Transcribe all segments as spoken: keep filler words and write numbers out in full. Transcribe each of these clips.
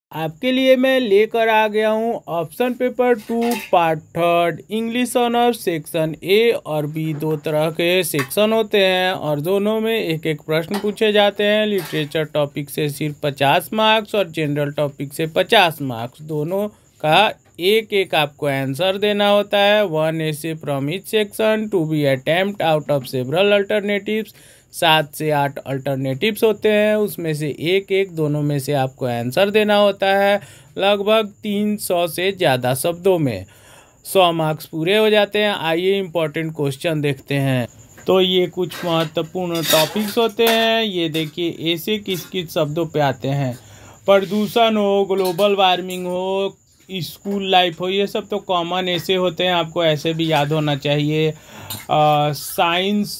आपके लिए मैं लेकर आ गया हूँ option paper two part third English honours section A और बी। दो तरह के सेक्शन होते हैं और दोनों में एक एक प्रश्न पूछे जाते हैं। लिटरेचर टॉपिक से सिर्फ पचास मार्क्स और जनरल टॉपिक से पचास मार्क्स, दोनों का एक एक आपको आंसर देना होता है। One essay from each section to be attempt out of several alternatives. सात से आठ अल्टरनेटिव्स होते हैं, उसमें से एक एक दोनों में से आपको आंसर देना होता है। लगभग तीन सौ से ज़्यादा शब्दों में सौ मार्क्स पूरे हो जाते हैं। आइए इम्पोर्टेंट क्वेश्चन देखते हैं। तो ये कुछ महत्वपूर्ण टॉपिक्स होते हैं। ये देखिए ऐसे किस किस शब्दों पे आते हैं। प्रदूषण हो, ग्लोबल वार्मिंग हो, स्कूल लाइफ हो, ये सब तो कॉमन ऐसे होते हैं, आपको ऐसे भी याद होना चाहिए। साइंस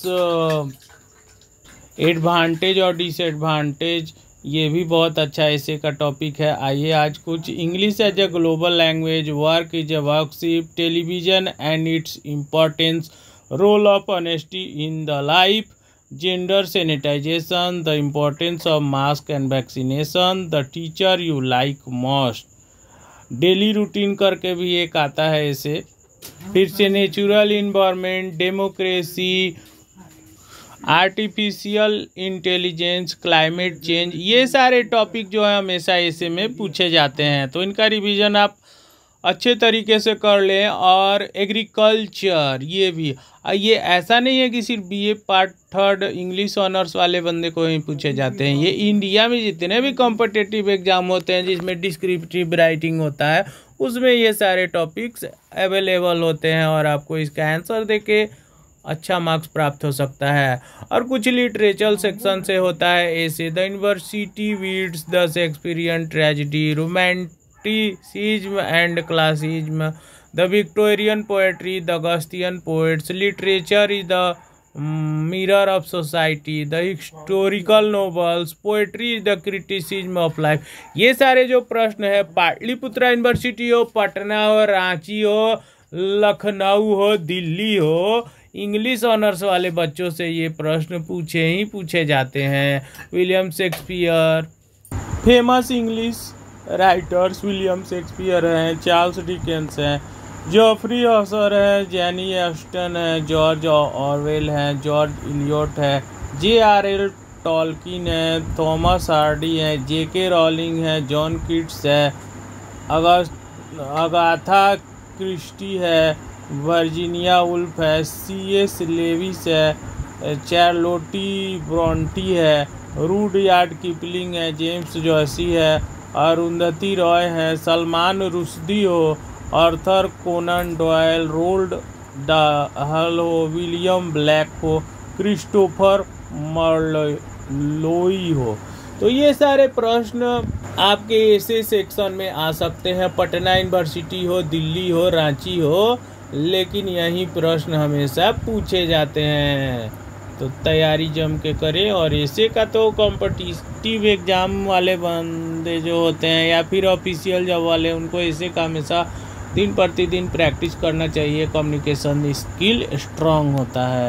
एडवांटेज और डिसएडवांटेज, ये भी बहुत अच्छा ऐसे का टॉपिक है। आइए आज कुछ English as a global language, work is a worship, television and its importance, role of honesty in the life, gender sanitization, the importance of mask and vaccination, the teacher you like most, daily routine करके भी एक आता है ऐसे। फिर से natural environment, democracy, artificial intelligence, climate change, ये सारे टॉपिक जो है हमेशा ऐसे में पूछे जाते हैं। तो इनका रिवीजन आप अच्छे तरीके से कर लें। और एग्रीकल्चर, ये भी ये ऐसा नहीं है कि सिर्फ BA part third English honours वाले बंदे को ही पूछे जाते हैं। ये इंडिया में जितने भी कॉम्पिटिटिव एग्जाम होते हैं जिसमें डिस्क्रिप्टिव राइटिंग होता है, उसमें ये सारे टॉपिक्स अवेलेबल होते हैं और आपको इसका आंसर देके अच्छा मार्क्स प्राप्त हो सकता है। और कुछ लिटरेचर सेक्शन से होता है ऐसे, the university wits the Shakespearean tragedy, romanticism and classicism, the Victorian poetry, the Augustan poets, literature is the mirror of society, the historical novels, poetry is the criticism of life. ये सारे जो प्रश्न है, Pataliputra university हो, पटना हो, रांची हो, लखनऊ हो, दिल्ली हो, इंग्लिश ऑनर्स वाले बच्चों से ये प्रश्न पूछे ही पूछे जाते हैं। William Shakespeare, famous English writers William Shakespeare हैं, चार्ल्स डिकेंस हैं, जॉफ्री हॉसर है, जेनी एस्टन है, जॉर्ज ऑरवेल हैं, जॉर्ज इलियट है, जे आर एल टॉलकिन है, थॉमस हार्डी है, जे के रॉलिंग है, जॉन किट्स है, अगस्त अगाथा क्रिस्टी है, वर्जीनिया वुल्फ है, सी एस लेविस है, चार्लोटी ब्रॉन्टी है, रूडयार्ड किपलिंग है, जेम्स जॉयसी है, अरुंधति रॉय है, सलमान रुश्दी हो, Arthur Conan Doyle, Roald Dahl हो, विलियम ब्लैक हो, क्रिस्टोफर मार्लोई हो। तो ये सारे प्रश्न आपके ऐसे सेक्शन में आ सकते हैं। पटना यूनिवर्सिटी हो, दिल्ली हो, रांची हो, लेकिन यही प्रश्न हमेशा पूछे जाते हैं। तो तैयारी जम के करें। और ऐसे का तो कॉम्पिटिटिव एग्जाम वाले बंदे जो होते हैं या फिर ऑफिशियल जॉब वाले, उनको ऐसे का हमेशा दिन प्रतिदिन प्रैक्टिस करना चाहिए। कम्युनिकेशन स्किल स्ट्रांग होता है।